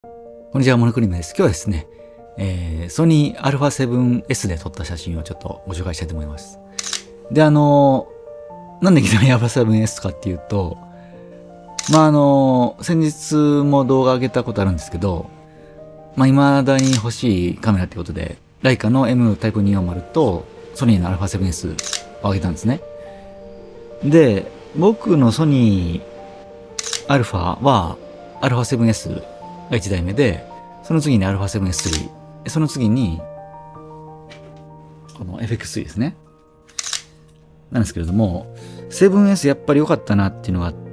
こんにちは、モノクリームです。今日はですね、ソニー α7S で撮った写真をちょっとご紹介したいと思います。で、なんでいきなり α7S かっていうと、先日も動画上げたことあるんですけど、未だに欲しいカメラってことで、ライカの M タイプ240とソニーの α7S を上げたんですね。で、僕のソニー α は α7Sが1台目で、その次に α7S3、その次に、この FX3 ですね。なんですけれども、7S やっぱり良かったなっていうのがあって、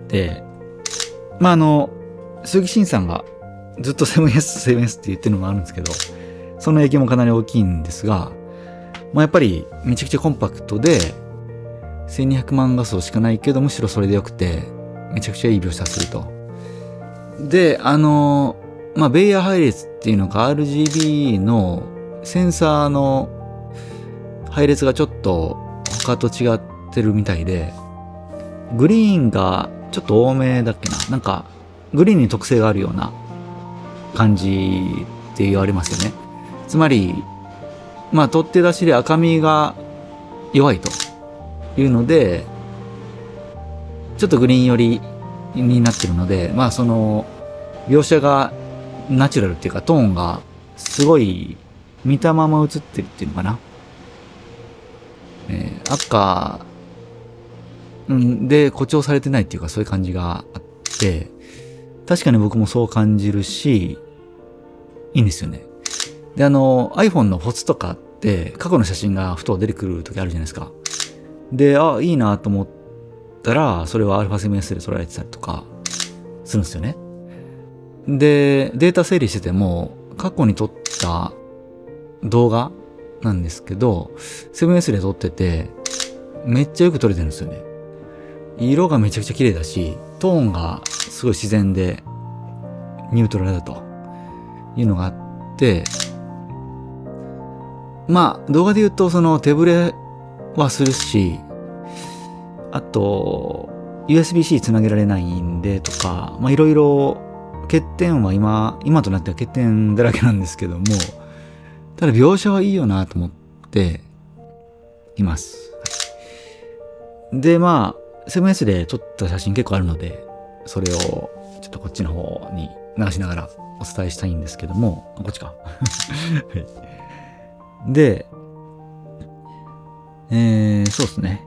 鈴木慎さんがずっと 7S って言ってるのもあるんですけど、その影響もかなり大きいんですが、やっぱりめちゃくちゃコンパクトで、1200万画素しかないけど、むしろそれで良くて、めちゃくちゃいい描写すると。で、ベイヤー配列っていうのか RGB のセンサーの配列がちょっと他と違ってるみたいで、グリーンがちょっと多めだっけな。なんか、グリーンに特性があるような感じって言われますよね。つまり、取って出しで赤みが弱いというので、ちょっとグリーン寄りになってるので、その、描写がナチュラルっていうかトーンがすごい見たまま映ってるっていうのかな。赤、で誇張されてないっていうかそういう感じがあって、確かに僕もそう感じるし、いいんですよね。で、iPhone のフォツとかって過去の写真がふと出てくる時あるじゃないですか。で、いいなと思ったら、それは α7S で撮られてたりとかするんですよね。で、データ整理してても、過去に撮った動画なんですけど、7S で撮ってて、めっちゃよく撮れてるんですよね。色がめちゃくちゃ綺麗だし、トーンがすごい自然で、ニュートラルだというのがあって、動画で言うと、その手ブレはするし、あと、USB-C つなげられないんでとか、いろいろ、欠点は今となっては欠点だらけなんですけども、ただ描写はいいよなと思っています。で、7S で撮った写真結構あるので、それをちょっとこっちの方に流しながらお伝えしたいんですけども、こっちか。はい、で、そうですね。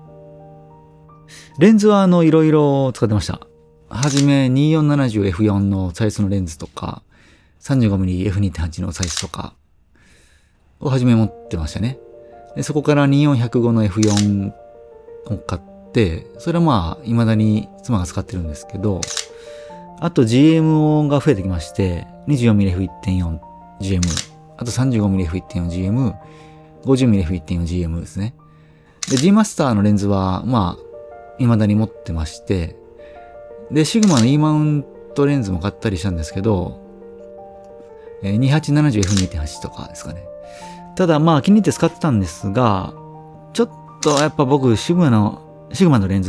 レンズはいろいろ使ってました。はじめ 2470F4 のサイズのレンズとか、35mmF2.8 のサイズとかをはじめ持ってましたね。でそこから24-105の F4 を買って、それは未だに妻が使ってるんですけど、あと GM が増えてきまして、24mmF1.4 GM、あと 35mmF1.4 GM、50mmF1.4 GM ですね。で、G マスターのレンズは、未だに持ってまして、で、シグマの E マウントレンズも買ったりしたんですけど、2870F2.8 とかですかね。ただ気に入って使ってたんですが、ちょっとやっぱ僕、シグマのレンズって、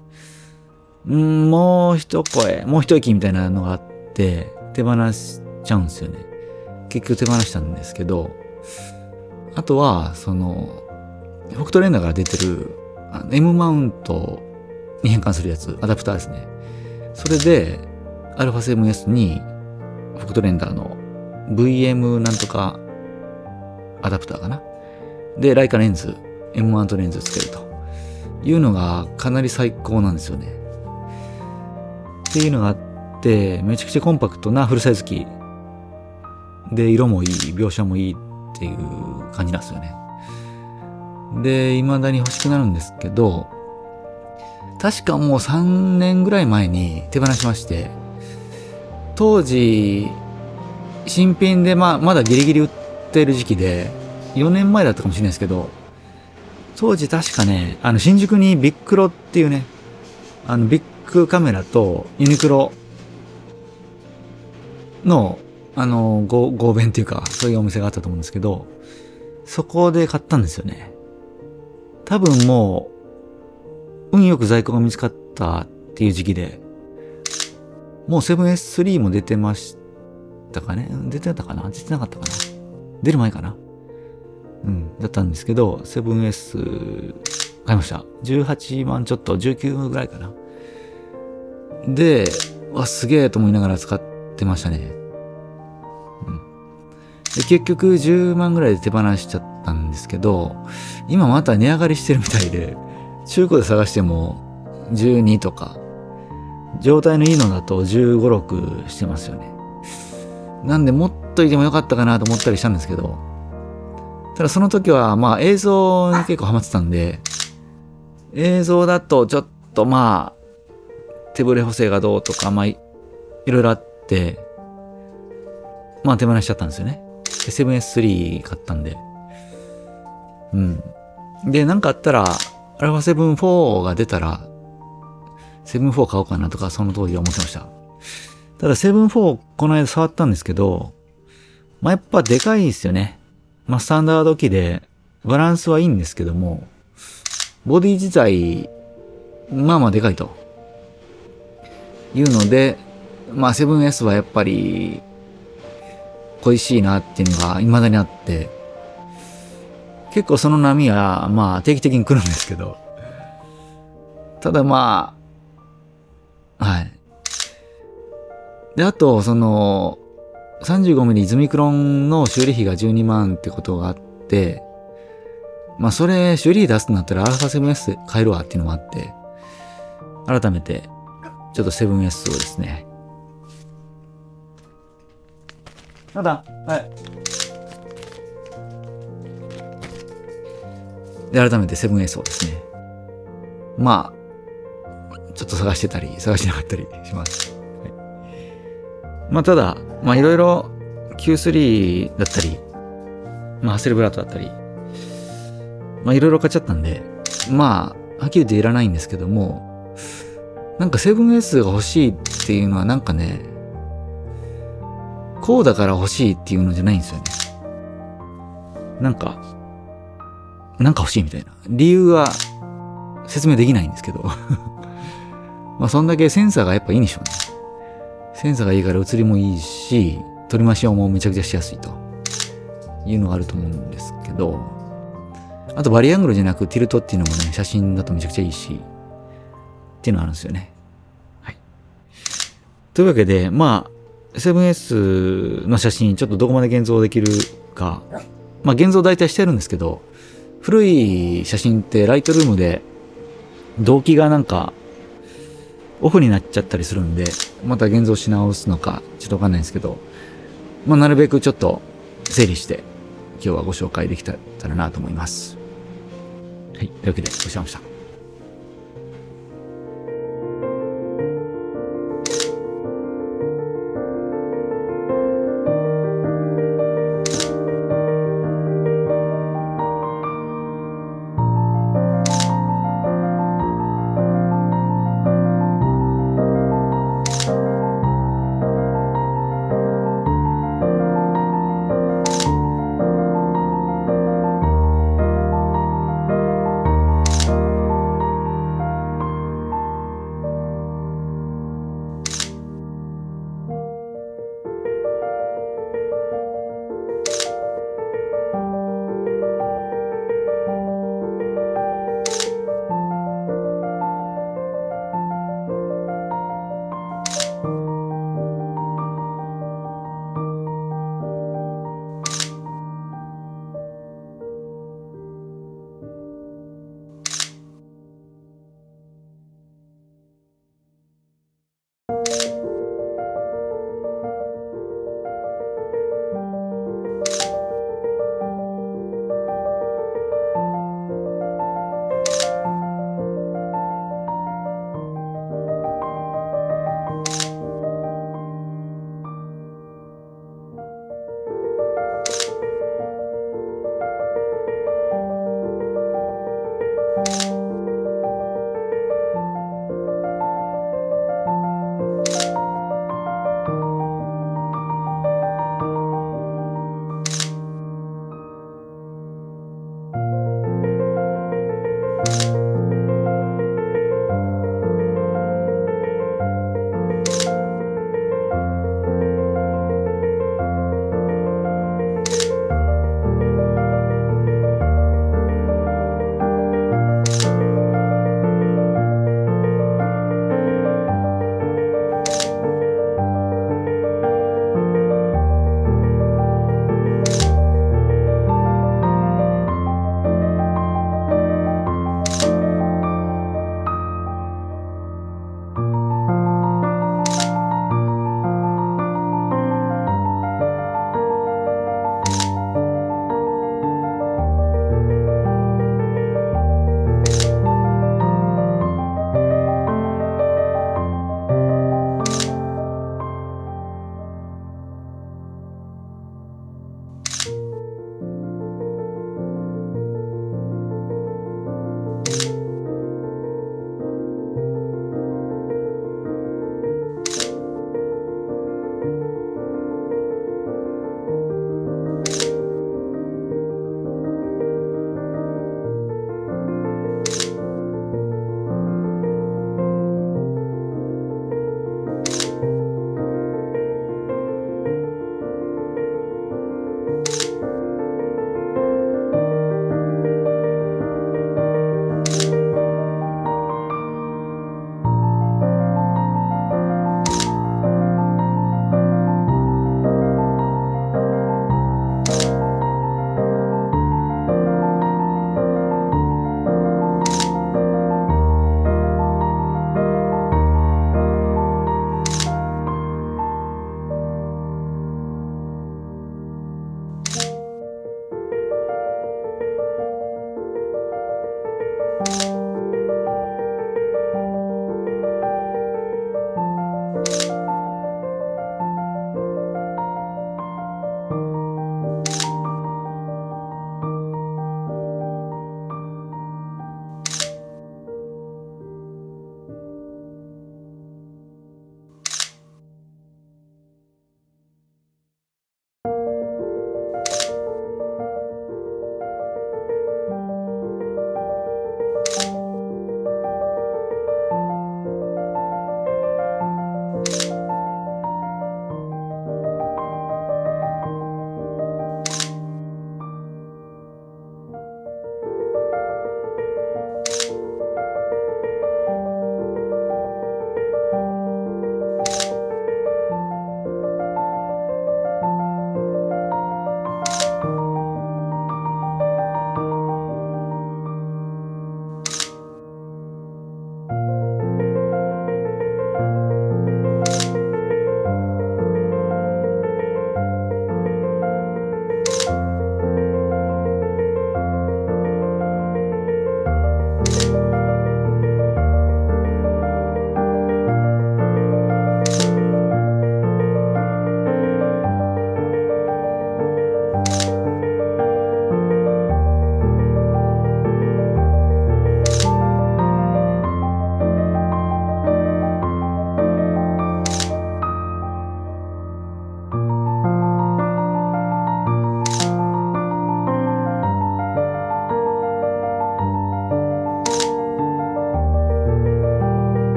もう一息みたいなのがあって、手放しちゃうんですよね。結局手放したんですけど、あとは、北斗レンダーから出てる、M マウントに変換するやつ、アダプターですね。それで、α7S に、北斗レンダーの VM なんとかアダプターかな。で、ライカレンズ、M マウントレンズつけるというのがかなり最高なんですよね。っていうのがあって、めちゃくちゃコンパクトなフルサイズ機。で、色もいい、描写もいいっていう感じなんですよね。で、未だに欲しくなるんですけど、確かもう3年ぐらい前に手放しまして、当時、新品でまだギリギリ売ってる時期で、4年前だったかもしれないですけど、当時確かね、新宿にビックロっていうね、ビッグカメラとユニクロの、合弁っていうか、そういうお店があったと思うんですけど、そこで買ったんですよね。多分もう、運よく在庫が見つかったっていう時期で、もう 7S3 も出てましたかね。出てたかな出てなかったかな。出る前かな。だったんですけど、7S 買いました。18万ちょっと、19ぐらいかな。で、すげえと思いながら使ってましたね。で、結局10万ぐらいで手放しちゃったんですけど、今また値上がりしてるみたいで、中古で探しても12とか、状態のいいのだと15、6してますよね。なんでもっといてもよかったかなと思ったりしたんですけど、ただその時は映像に結構ハマってたんで、映像だとちょっと手ブレ補正がどうとか、いろいろあって、手放しちゃったんですよね。7S3 買ったんで。で、なんかあったら、α7 IV が出たら、7-4買おうかなとか、その当時は思ってました。ただ7-4この間触ったんですけど、やっぱでかいですよね。スタンダード機で、バランスはいいんですけども、ボディ自体、でかいと。いうので、7S はやっぱり、恋しいなっていうのが未だにあって、結構その波は、定期的に来るんですけど、ただはい。で、あと、35mm ズミクロンの修理費が12万ってことがあって、それ、修理費出すとなったら α7S 買えるわっていうのもあって、改めて、ちょっと 7S をですね。ただ、で、改めて 7S をですね。ちょっと探してたり、探してなかったりします。ただ、いろいろ Q3 だったり、ハセルブラートだったり、いろいろ買っちゃったんで、はっきり言っていらないんですけども、なんか 7S が欲しいっていうのはなんかね、こうだから欲しいっていうのじゃないんですよね。なんか欲しいみたいな。理由は説明できないんですけど。そんだけセンサーがやっぱいいんでしょうね。センサーがいいから映りもいいし、取り回し用もめちゃくちゃしやすいというのがあると思うんですけど、あとバリアングルじゃなくティルトっていうのもね、写真だとめちゃくちゃいいし、っていうのがあるんですよね。はい。というわけで、7S の写真ちょっとどこまで現像できるか、現像大体してるんですけど、古い写真ってライトルームで動機がなんかオフになっちゃったりするんで、また現像し直すのかちょっとわかんないんですけど、なるべくちょっと整理して今日はご紹介できたらなと思います。はい。というわけでご視聴ありがとうございました。